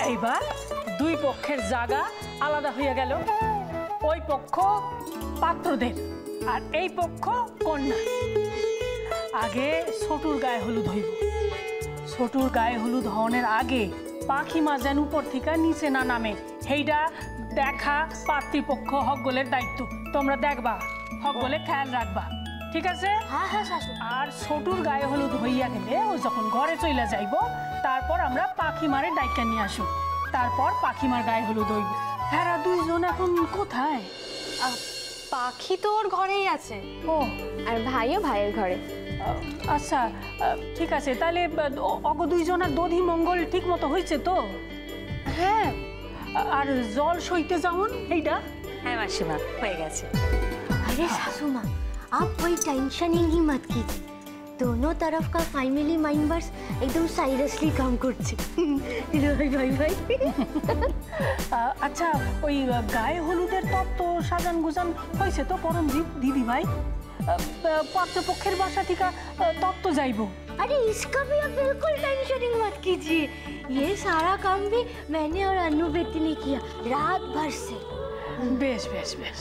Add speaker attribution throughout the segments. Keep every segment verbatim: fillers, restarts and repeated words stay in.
Speaker 1: এইবার দুই পক্ষের জায়গা আলাদা হয়ে গেল। ওই পক্ষ পাত্রদের আর এই পক্ষ কন্যা। আগে ছোটুর গায়ে হলুদ হইব। ছোটুর গায়ে হলুদ হওয়ার আগে পাখি মা যেন উপর থেকে নিচে না নামে সেইটা দেখা পাতৃপক্ষ হকগোলের দায়িত্ব। তোমরা দেখবা, হকগোলে খেয়াল রাখবা, ঠিক আছে?
Speaker 2: হ্যাঁ হ্যাঁ শাশুড়ি।
Speaker 1: আর ছোটুর গায়ে হলুদ হইয়া গেলে ও যখন ঘরে চলে যাইব, তারপর আমরা পাখি মারে ডাইকা নিয়ে আসব। তারপর পাখি মার গায়ে হলুদ হইব। হ্যাঁ, দুইজন এখন কোথায়?
Speaker 2: পাখি তো ওর ঘরেই আছে।
Speaker 1: ও,
Speaker 3: আর ভাইও ভাইয়ের ঘরে।
Speaker 1: আচ্ছা ঠিক আছে, তাহলে অগ দুইজনের দধি মঙ্গল ঠিক মতো হয়েছে তো?
Speaker 2: হ্যাঁ।
Speaker 1: আর জল সইতে যেমন এইটা?
Speaker 4: হ্যাঁ মাসিমা, হয়ে গেছে।
Speaker 2: अरे सासू माँ, आप कोई टेंशन ही मत कीजिए। दोनों तरफ का फैमिली मेंबर्स एकदम सीरियसली काम करছে। ভাই ভাই ভাই।
Speaker 1: আচ্ছা, ওই গায়ে হলুদের তত্ত্ব সাজান গুজান হয়েছে তো পরমজিৎ দিদি ভাই? পাত্রপক্ষের বাসা থেকে তত্ত্ব যাইব।
Speaker 2: अरे इसका भी आप बिल्कुल टेंशन ही मत कीजिए। ये सारा काम भी मैंने और अनु बेटी ने किया रात भर से।
Speaker 1: বেশ বেশ বেশ।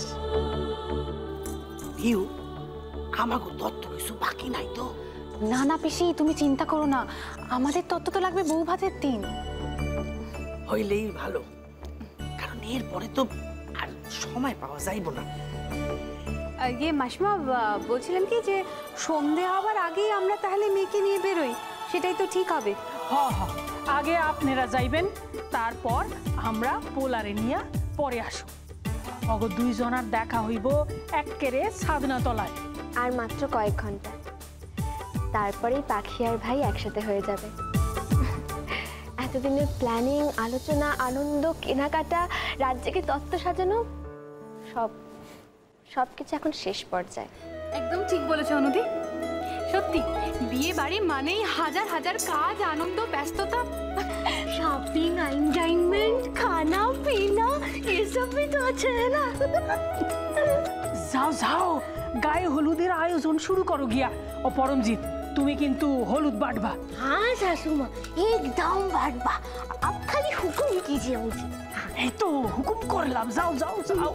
Speaker 5: ভিউ আমাকে তত্ত্ব কিছু বাকি নাই তো?
Speaker 3: না না পিসি, তুমি চিন্তা করো না, আমাদের তত্ত্ব তো লাগবে বউ ভাতের দিন।
Speaker 5: হইলেই ভালো, কারণ এরপরে তো আর সময় পাওয়া যাইব না।
Speaker 6: ইয়ে মাসিমা, বলছিলাম কি যে সন্ধে হবার আগেই আমরা তাহলে মেয়েকে নিয়ে বেরোই, সেটাই তো ঠিক হবে।
Speaker 1: হ হ, আগে আপনারা যাইবেন, তারপর আমরা পোলারে নিয়ে পরে আসো। অগ দুইজনার দেখা হইব এক্কেরে সাধনা তলায়।
Speaker 3: আর মাত্র কয়েক ঘন্টা, তারপরেই পাখি আর ভাই একসাথে হয়ে যাবে। এতদিনের প্ল্যানিং, আলোচনা, আনন্দ, কেনাকাটা, রাজ্যকে তত্ত্ব সাজানো, সব সব কিছু এখন শেষ পর্যায়ে।
Speaker 6: একদম ঠিক বলেছো অনুদি। সত্যি বিয়ে বাড়ি মানেই হাজার হাজার কাজ, আনন্দ, ব্যস্ততা।
Speaker 2: शॉपिंग, एंजॉयमेंट, खाना पीना, ये सब भी तो अच्छा है ना।
Speaker 1: যাও যাও, গায়ে হলুদের আয়োজন শুরু করো গিয়া। ও পরমজিৎ, তুমি কিন্তু হলুদ বাটবা।
Speaker 2: हाँ सासू माँ, एकदम बाटबा। आप खाली हुक्म कीजिए मुझे।
Speaker 1: এই তো হুকুম করলাম, যাও যাও যাও।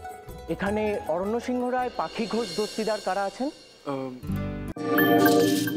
Speaker 7: এখানে অরণ্য সিংহ রায়, পাখি ঘোষ দস্তিদার কারা আছেন?